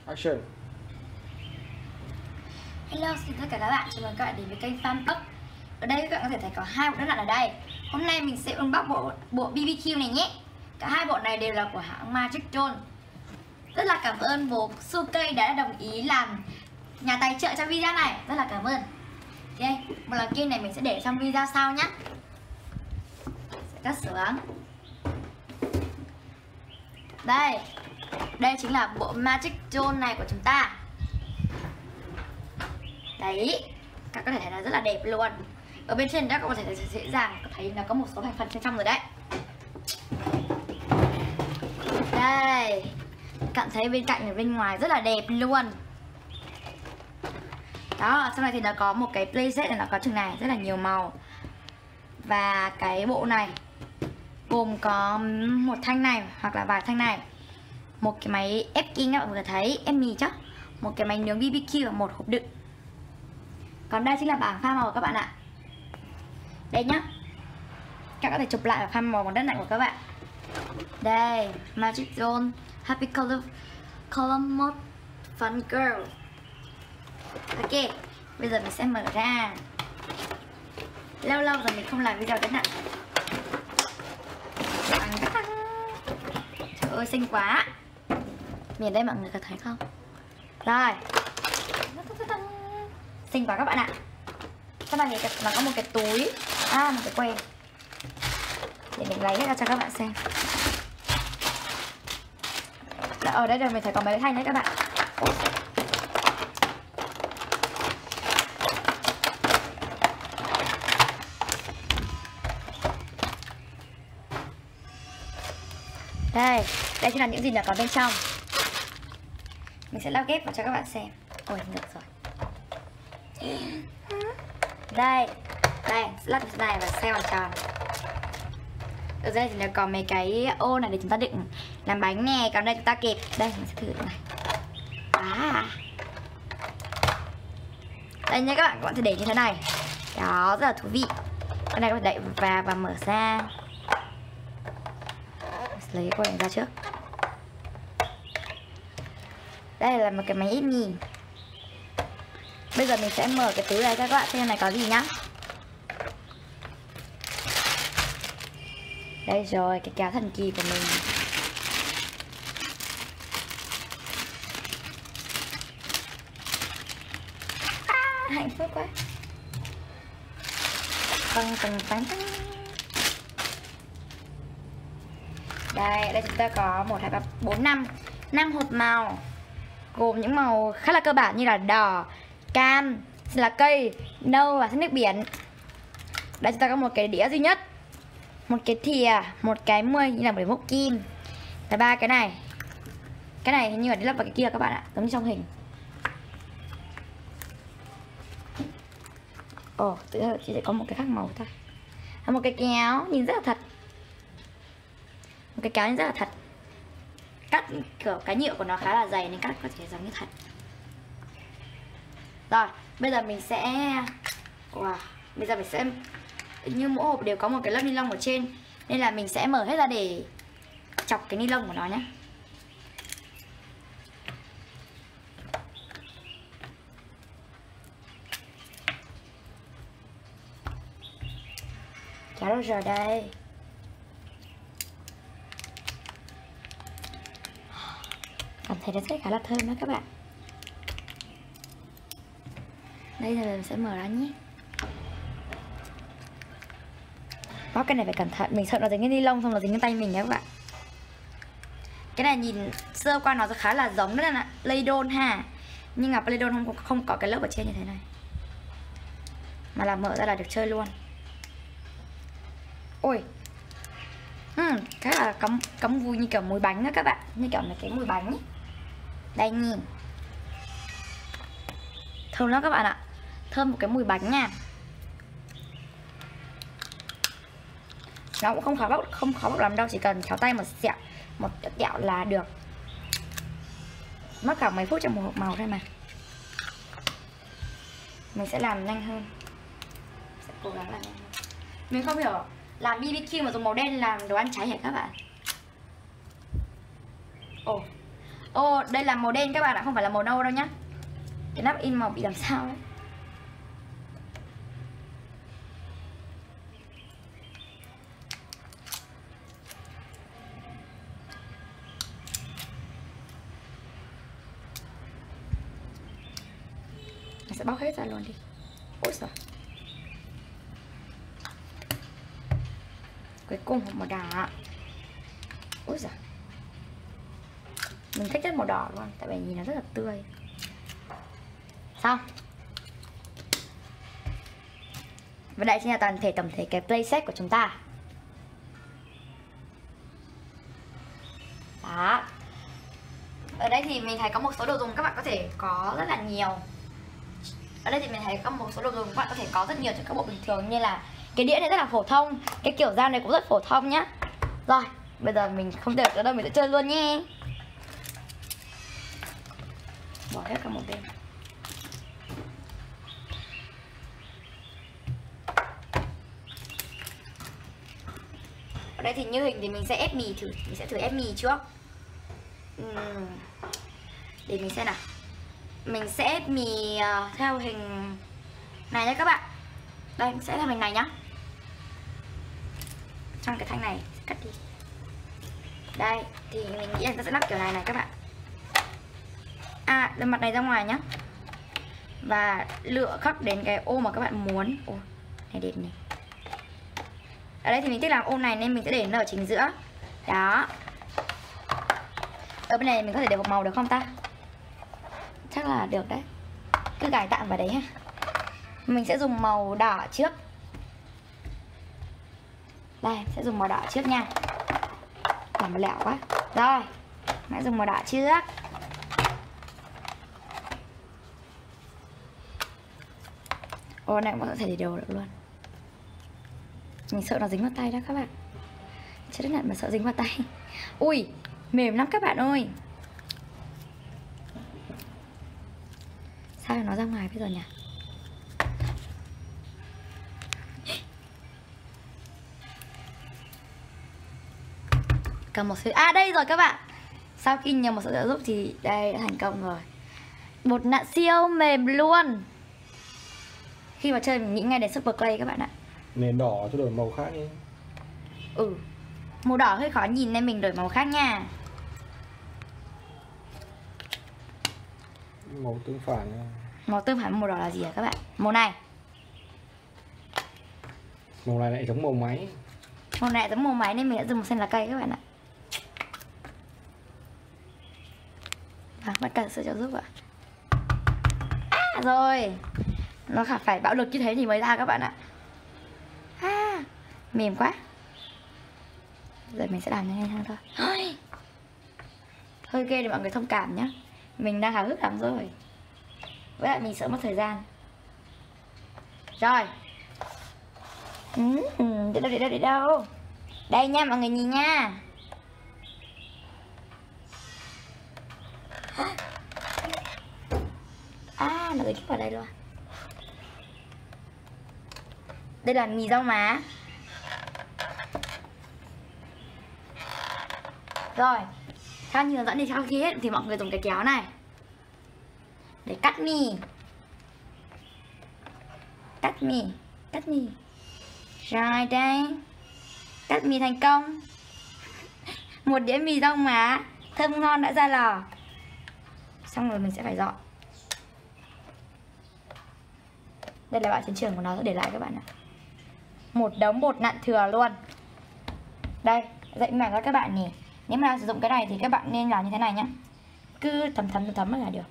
Action. Hello, xin tất cả các bạn, chào mừng các bạn đến với kênh Fan Up. Ở đây các bạn có thể thấy có hai bộ đất nặng ở đây. Hôm nay mình sẽ unbox bộ BBQ này nhé. Cả hai bộ này đều là của hãng Magic Doll. Rất là cảm ơn bố Suki đã đồng ý làm nhà tài trợ cho video này. Rất là cảm ơn. Ok, một lần kia này mình sẽ để trong video sau nhé. Sẽ cắt xuống. Đây chính là bộ Magic Doll này của chúng ta. Đấy, các có thể thấy là rất là đẹp luôn. Ở bên trên các bạn có thể thấy dễ dàng thấy là có một số thành phần bên trong rồi đấy. Đây, bạn thấy bên cạnh ở bên ngoài rất là đẹp luôn. Đó, sau này thì nó có một cái playset này, nó có chừng này rất là nhiều màu. Và cái bộ này gồm có một thanh này hoặc là vài thanh này, một cái máy ép kinh các bạn vừa thấy, ép mì chắc, một cái máy nướng BBQ và một hộp đựng. Còn đây chính là bảng pha màu của các bạn ạ. Đây nhá, các bạn có thể chụp lại và pha màu bằng đất lạnh của các bạn. Đây, Magic Doll Happy Color Mode Fun Girl. Ok, bây giờ mình sẽ mở ra. Lâu lâu rồi mình không làm video đất nặng. Trời ơi, xinh quá. Nhìn đây mọi người có thấy không? Rồi, xinh quá các bạn ạ. Các bạn nhìn nó có một cái túi, một cái que để mình lấy ra cho các bạn xem. Ở đây rồi mình thấy có mấy cái thanh đấy các bạn. Đây chính là những gì là có bên trong. Mình sẽ lắp ghép vào cho các bạn xem. Ôi, được rồi. Đây, lắp cái này và xe hoàn tròn. Ở đây thì nó có mấy cái ô này để chúng ta đựng làm bánh nè. Còn đây chúng ta kẹp. Đây, mình sẽ thử cái này. Đây nha các bạn sẽ để như thế này. Đó, rất là thú vị. Cái này các bạn đậy và mở ra. Lấy cái này ra trước. Đây là một cái máy ép mì. Bây giờ mình sẽ mở cái túi này cho các bạn xem này có gì nhá. Đây rồi, cái kéo thần kỳ của mình. Hạnh phúc quá. Đây chúng ta có 1, 2, 3, 4, 5 hộp màu, gồm những màu khá là cơ bản như là đỏ, cam, lá cây, nâu và sắc nước biển. Đây chúng ta có một cái đĩa duy nhất, một cái thìa, một cái muôi như là một cái móc kim, và 3 cái này. Cái này hình như là đi lắp vào cái kia các bạn ạ, giống như trong hình. Tự nhiên chỉ sẽ có một cái khác màu thôi. Và một cái kéo nhìn rất là thật. Một cái kéo nhìn rất là thật. Cắt kiểu cái nhựa của nó khá là dày nên cắt có thể giống như thật. Rồi, bây giờ mình sẽ như mỗi hộp đều có một cái lớp ni lông ở trên, nên là mình sẽ mở hết ra để chọc cái ni lông của nó nhé. Kéo đâu rồi đây. Cảm thấy nó sẽ khá là thơm đó các bạn. Đây giờ mình sẽ mở ra nhé. Cái này phải cẩn thận, mình sợ nó dính cái ni lông xong nó dính cái tay mình đấy các bạn. Cái này nhìn sơ qua nó khá là giống đó là Play-Doh ha, nhưng mà Play-Doh không có cái lớp ở trên như thế này, mà là mở ra là được chơi luôn. Ôi, cái là cắm vui như kiểu mùi bánh đó các bạn, như kiểu là cái mùi bánh ấy. Đây nhìn, thơm lắm các bạn ạ, thơm một cái mùi bánh nha. Nó cũng không khó bóc lắm đâu, chỉ cần khéo tay một kẹo là được. Mất cả mấy phút trong một hộp màu thôi mà. Mình sẽ làm nhanh hơn, sẽ cố gắng làm nhanh hơn. Mình không hiểu làm BBQ mà dùng màu đen làm đồ ăn cháy hả các bạn. Ô, đây là màu đen các bạn ạ, không phải là màu nâu đâu nhá. Cái nắp in màu bị làm sao đấy. Mình sẽ bóc hết ra luôn đi. Ôi giời. Cuối cùng một màu đỏ. Ôi giời. Mình thích nhất màu đỏ luôn, tại vì nhìn nó rất là tươi. Xong. Và đây chính là toàn thể tổng thể cái playset của chúng ta. Đó. Ở đây thì mình thấy có một số đồ dùng các bạn có thể có rất là nhiều. Ở đây thì mình thấy có một số đồ dùng các bạn có thể có rất nhiều trong các bộ bình thường, như là cái đĩa này rất là phổ thông, cái kiểu dao này cũng rất phổ thông nhá. Rồi, bây giờ mình không được nữa đâu, mình sẽ chơi luôn nhé. Bỏ hết cả một bên. Ở đây thì như hình thì mình sẽ ép mì thử, mình sẽ thử ép mì trước. Để mình xem nào. Mình sẽ ép mì theo hình này nhé các bạn. Đây, mình sẽ theo hình này nhá. Trong cái thanh này cắt đi. Đây, thì mình nghĩ là ta sẽ lắp kiểu này này các bạn. Đưa mặt này ra ngoài nhá. Và lựa khắc đến cái ô mà các bạn muốn. Ồ, này đẹp này. Ở đây thì mình thích làm ô này nên mình sẽ để nó ở chính giữa. Đó. Ở bên này mình có thể để một màu được không ta? Chắc là được đấy. Cứ gài tạm vào đấy ha. Mình sẽ dùng màu đỏ trước. Đây, sẽ dùng màu đỏ trước nha. Làm lẹo quá. Rồi, hãy dùng màu đỏ trước. Ô, này cũng có thể để đồ được luôn. Mình sợ nó dính vào tay đó các bạn. Chết đất nhận mà sợ dính vào tay. Ui, mềm lắm các bạn ơi. Sao nó ra ngoài bây giờ nhỉ? Cầm một sợi. Đây rồi các bạn. Sau khi nhờ một sự trợ giúp thì đây đã thành công rồi. Bột nặn siêu mềm luôn. Khi mà chơi mình nghĩ ngay đến Super Clay các bạn ạ. Nền đỏ cho đổi màu khác đi. Màu đỏ hơi khó nhìn nên mình đổi màu khác nha. Màu tương phản nha. Màu tương phản màu đỏ là gì hả các bạn? Màu này. Màu này lại giống màu máy. Màu này giống màu máy nên mình đã dùng một xanh lá cây các bạn ạ. Vẫn cần sự trợ giúp ạ. Rồi. Nó phải bạo lực như thế thì mới ra các bạn ạ. Mềm quá. Rồi mình sẽ làm nhanh hơn thôi. Hơi ghê để mọi người thông cảm nhé. Mình đang háo hức lắm rồi. Với lại mình sợ mất thời gian. Rồi. Để đâu. Đây nha mọi người nhìn nha. Nó dính vào đây luôn. Đây là mì rau má. Rồi, theo như hướng dẫn thì sau khi hết thì mọi người dùng cái kéo này để cắt mì. Cắt mì. Rồi đây. Cắt mì thành công. Một đĩa mì rau má thơm ngon đã ra lò. Xong rồi mình sẽ phải dọn. Đây là bảng chiến trường của nó để lại các bạn ạ. Một đống bột nặn thừa luôn. Đây, dạy mảng cho các bạn nhỉ. Nếu mà sử dụng cái này thì các bạn nên làm như thế này nhá. Cứ thấm là được.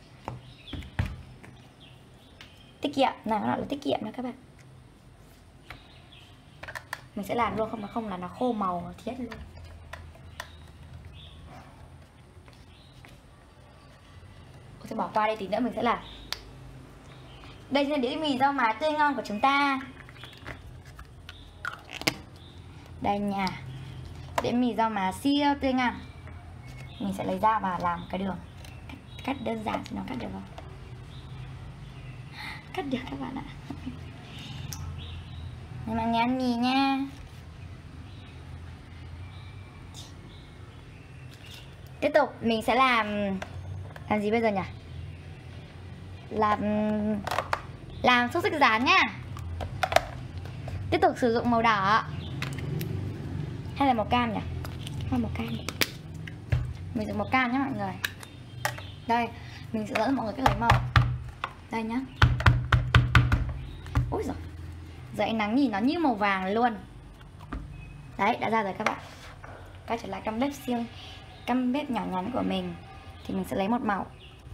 Tiết kiệm, này nó là tiết kiệm nha các bạn. Mình sẽ làm luôn, không là nó khô màu thiết luôn. Sẽ bỏ qua đây, tí nữa mình sẽ làm. Đây là đĩa mì rau má tươi ngon của chúng ta. Đây nha. Đĩa mì rau má siêu tươi ngon. Mình sẽ lấy dao và làm cái đường. Cắt đơn giản cho nó cắt được không? Cắt được các bạn ạ. Mọi người ăn mì nha. Tiếp tục mình sẽ làm gì bây giờ nhỉ? Làm xúc xích rán nhá. Tiếp tục sử dụng màu đỏ hay là màu cam nhỉ? Hay màu cam đi. Mình dùng màu cam nhé mọi người. Đây, mình sẽ dẫn mọi người cách lấy màu. Đây nhá. Ôi giời, giờ ánh nắng nhìn nó như màu vàng luôn. Đấy, đã ra rồi các bạn. Quay trở lại căn bếp nhỏ nhắn của mình. Thì mình sẽ lấy một màu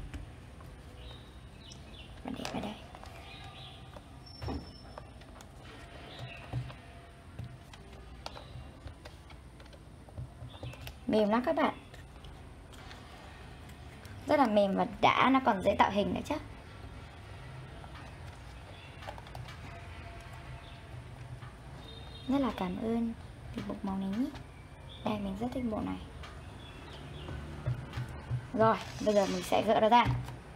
và để vào đây. Mềm lắm các bạn, rất là mềm và đã, nó còn dễ tạo hình nữa chứ. Rất là cảm ơn vì bộ màu này nhé. Đây, mình rất thích bộ này. Rồi, bây giờ mình sẽ gỡ nó ra.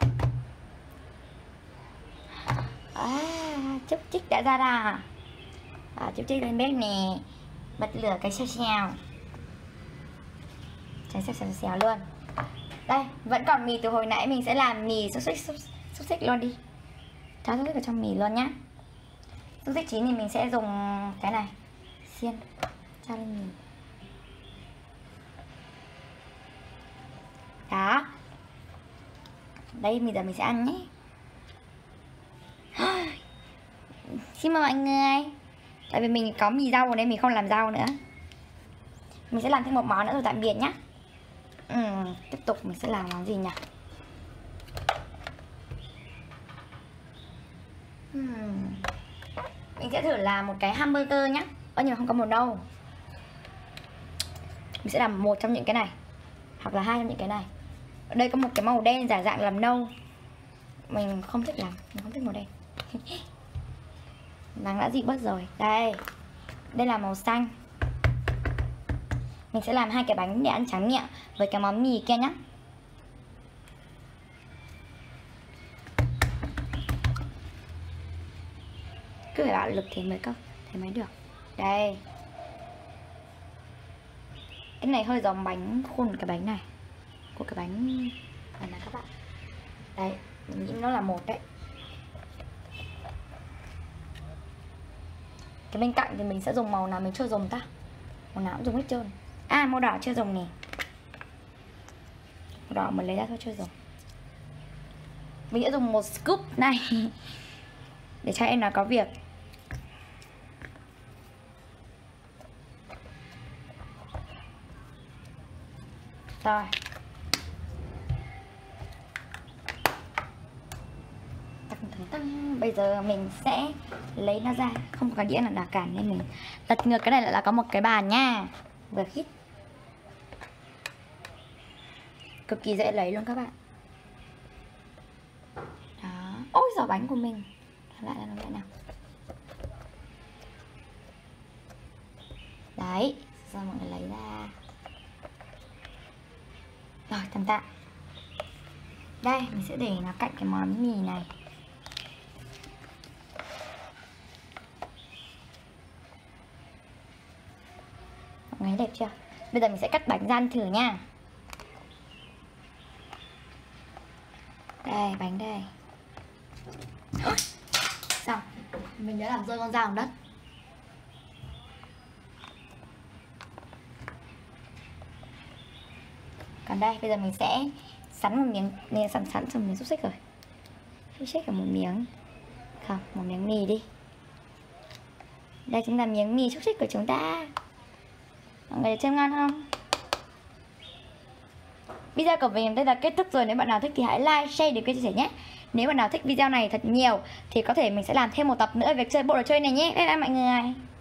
Chúc chích đã ra ra. Chúc chích lên bếp nè. Bật lửa cái xèo xèo. Cháy xèo xèo luôn. Đây, vẫn còn mì từ hồi nãy, mình sẽ làm mì xúc xích luôn đi. Cho xúc xích vào trong mì luôn nhá. Xúc xích chín thì mình sẽ dùng cái này xiên cho lên mì. Đó. Đây, bây giờ mình sẽ ăn nhé. Xin mời mọi người. Tại vì mình có mì rau ở đây, mình không làm rau nữa. Mình sẽ làm thêm một món nữa rồi tạm biệt nhá. Tiếp tục mình sẽ làm món gì nhỉ? Mình sẽ thử làm một cái hamburger nhá. Nhưng mà không có màu nâu. Mình sẽ làm một trong những cái này, hoặc là hai trong những cái này. Ở đây có một cái màu đen giả dạng làm nâu. Mình không thích làm, mình không thích màu đen. Nắng đã dịu bớt rồi. Đây là màu xanh. Mình sẽ làm hai cái bánh để ăn tráng miệng với cái món mì kia nhá. Cứ phải bạo lực thì mới được. Đây. Cái này hơi giống bánh khuôn cái bánh này. Của cái bánh này các bạn. Đấy, mình nghĩ nó là một đấy. Cái bên cạnh thì mình sẽ dùng màu nào mình chưa dùng ta? Màu nào cũng dùng hết trơn. Màu đỏ chưa dùng nè. Màu đỏ mình lấy ra thôi, chưa dùng. Mình sẽ dùng một scoop này để cho em nó có việc. Rồi. Bây giờ mình sẽ lấy nó ra. Không có đĩa nào cản nên mình lật ngược cái này lại là có một cái bàn nha. Vừa khít. Cực kỳ dễ lấy luôn các bạn. Đó. Ôi giời, bánh của mình. Lại nào. Đấy. Rồi mọi người lấy ra. Rồi, tầm tạ. Đây, mình sẽ để nó cạnh cái món mì này. Mọi người đẹp chưa? Bây giờ mình sẽ cắt bánh ra ăn thử nha. Đây, bánh đây. Xong. Mình đã làm rơi con dao vào đất. Còn đây, bây giờ mình sẽ sắn một miếng. Mình sắn xong miếng xúc xích rồi. Xúc xích ở một miếng. Không, một miếng mì đi. Đây chính là miếng mì xúc xích của chúng ta. Mọi người xem ngon không? Video của mình đây là kết thúc rồi. Nếu bạn nào thích thì hãy like, share để chia sẻ nhé. Nếu bạn nào thích video này thật nhiều thì có thể mình sẽ làm thêm một tập nữa về chơi bộ đồ chơi này nhé. Bye bye mọi người.